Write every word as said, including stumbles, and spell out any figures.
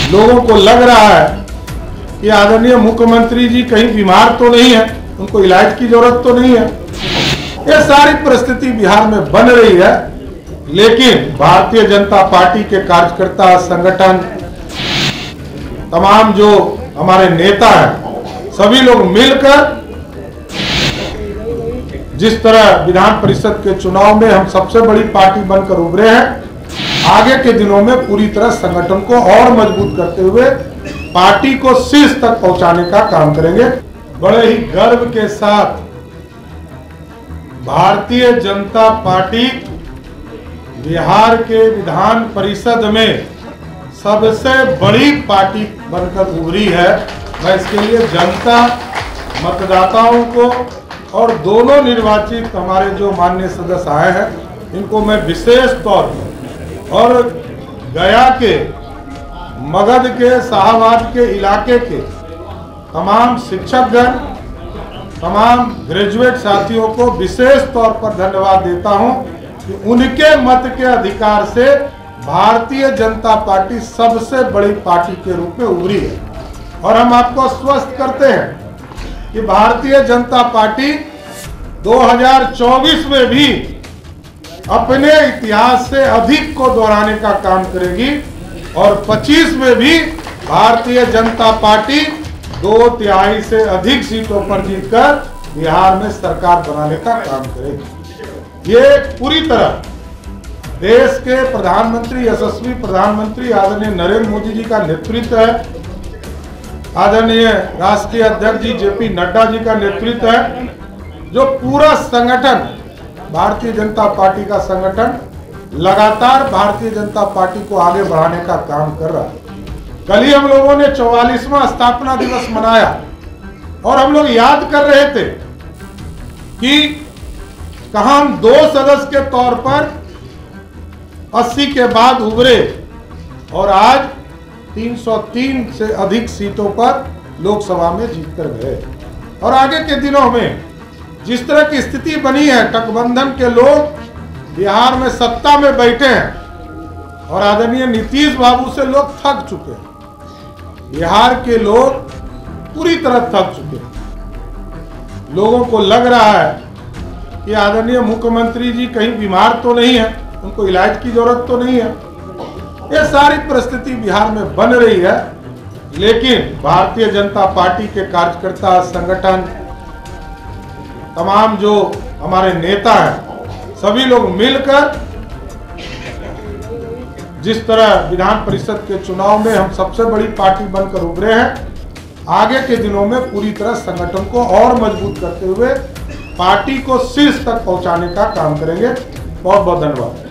लोगों को लग रहा है कि आदरणीय मुख्यमंत्री जी कहीं बीमार तो नहीं है, उनको इलाज की जरूरत तो नहीं है। ये सारी परिस्थिति बिहार में बन रही है, लेकिन भारतीय जनता पार्टी के कार्यकर्ता संगठन, तमाम जो हमारे नेता हैं, सभी लोग मिलकर जिस तरह विधान परिषद के चुनाव में हम सबसे बड़ी पार्टी बनकर उभरे हैं, आगे के दिनों में पूरी तरह संगठन को और मजबूत करते हुए पार्टी को शीर्ष तक पहुंचाने का काम करेंगे। बड़े ही गर्व के साथ भारतीय जनता पार्टी बिहार के विधान परिषद में सबसे बड़ी पार्टी बनकर उभरी है। मैं इसके लिए जनता, मतदाताओं को और दोनों निर्वाचित हमारे जो माननीय सदस्य आए हैं, इनको मैं विशेष तौर पर और गया के, मगध के, शाहबाद के इलाके के तमाम शिक्षकगण, तमाम ग्रेजुएट साथियों को विशेष तौर पर धन्यवाद देता हूं कि उनके मत के अधिकार से भारतीय जनता पार्टी सबसे बड़ी पार्टी के रूप में उभरी है। और हम आपको आश्वस्त करते हैं कि भारतीय जनता पार्टी दो हज़ार चौबीस में भी अपने इतिहास से अधिक को दोहराने का काम करेगी और पच्चीस में भी भारतीय जनता पार्टी दो तिहाई से अधिक सीटों पर जीतकर बिहार में सरकार बनाने का काम करेगी। ये पूरी तरह देश के प्रधानमंत्री, यशस्वी प्रधानमंत्री आदरणीय नरेंद्र मोदी जी का नेतृत्व है, आदरणीय राष्ट्रीय अध्यक्ष जी जेपी नड्डा जी का नेतृत्व है, जो पूरा संगठन, भारतीय जनता पार्टी का संगठन लगातार भारतीय जनता पार्टी को आगे बढ़ाने का काम कर रहा है। कल ही हम लोगों ने चौवालीसवां स्थापना दिवस मनाया और हम लोग याद कर रहे थे कि कहां हम दो सदस्य के तौर पर अस्सी के बाद उभरे और आज तीन सौ तीन से अधिक सीटों पर लोकसभा में जीतकर गए। और आगे के दिनों में जिस तरह की स्थिति बनी है, गठबंधन के लोग बिहार में सत्ता में बैठे हैं और आदरणीय नीतीश बाबू से लोग थक चुके हैं। बिहार के लोग पूरी तरह थक चुके हैं। लोगों को लग रहा है कि आदरणीय मुख्यमंत्री जी कहीं बीमार तो नहीं है, उनको इलाज की जरूरत तो नहीं है। ये सारी परिस्थिति बिहार में बन रही है, लेकिन भारतीय जनता पार्टी के कार्यकर्ता संगठन, तमाम जो हमारे नेता हैं, सभी लोग मिलकर जिस तरह विधान परिषद के चुनाव में हम सबसे बड़ी पार्टी बनकर उभरे हैं, आगे के दिनों में पूरी तरह संगठन को और मजबूत करते हुए पार्टी को शीर्ष तक पहुंचाने का काम करेंगे। बहुत बहुत धन्यवाद।